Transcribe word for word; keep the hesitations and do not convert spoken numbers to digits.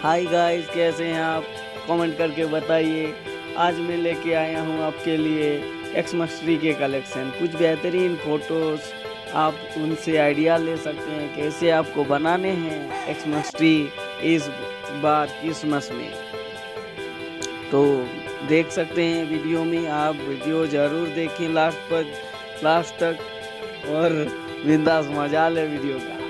Hi guys, कैसे हैं आप? कमेंट करके बताइए। आज मैं लेके आया हूँ आपके लिए एक्समस ट्री के कलेक्शन, कुछ बेहतरीन फ़ोटोज़। आप उनसे आइडिया ले सकते हैं कैसे आपको बनाने हैं एक्समस ट्री इस बार क्रिसमस में। तो देख सकते हैं वीडियो में, आप वीडियो ज़रूर देखें लास्ट पर लास्ट तक और बिंदास मजा ले वीडियो का।